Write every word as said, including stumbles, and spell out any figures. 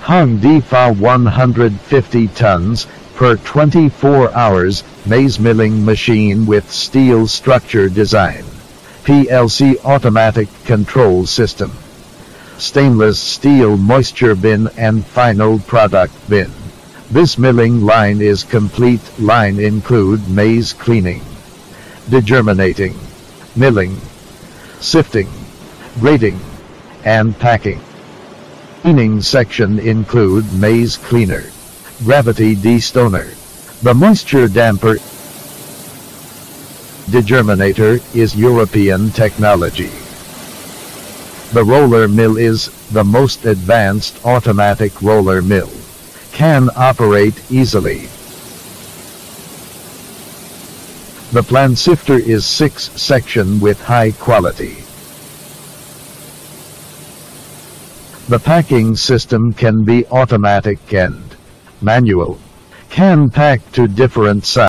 Hung Defa one hundred fifty tons per twenty-four hours, maize milling machine with steel structure design. P L C automatic control system. Stainless steel moisture bin and final product bin. This milling line is complete. Line include maize cleaning, degerminating, milling, sifting, grading, and packing. Cleaning section include maize cleaner, gravity destoner, the moisture damper. Degerminator is European technology. The roller mill is the most advanced automatic roller mill. Can operate easily. The plant sifter is six section with high quality. The packing system can be automatic and manual. Can pack to different sizes.